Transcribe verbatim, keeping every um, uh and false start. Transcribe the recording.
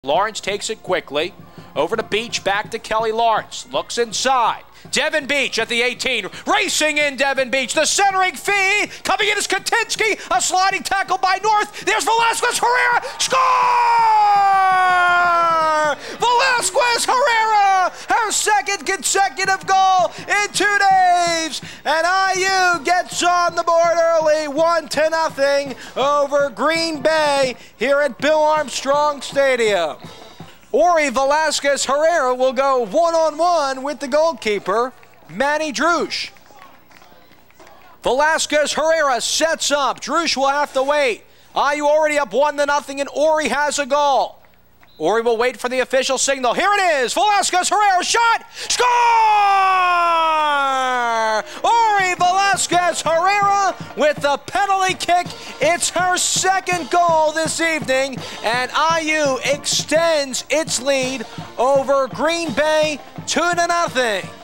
Lawrence takes it quickly. Over to Beach, back to Kelly Lawrence. Looks inside. Devin Beach at the eighteen. Racing in Devin Beach. The centering feed. Coming in is Katinsky. A sliding tackle by North. There's Velasquez Herrera. Score! Velasquez Herrera! Her second consecutive goal in two days. And I U gets on the board early. One to nothing over Green Bay here at Bill Armstrong Stadium. Ori Velasquez Herrera will go one-on-one with the goalkeeper, Manny Drush. Velasquez Herrera sets up. Drush will have to wait. I U already up one to nothing, and Ori has a goal. Ori will wait for the official signal. Here it is. Velasquez Herrera shot. Score! Ori Velasquez Herrera with the penalty kick. It's her second goal this evening, and I U extends its lead over Green Bay two to nothing.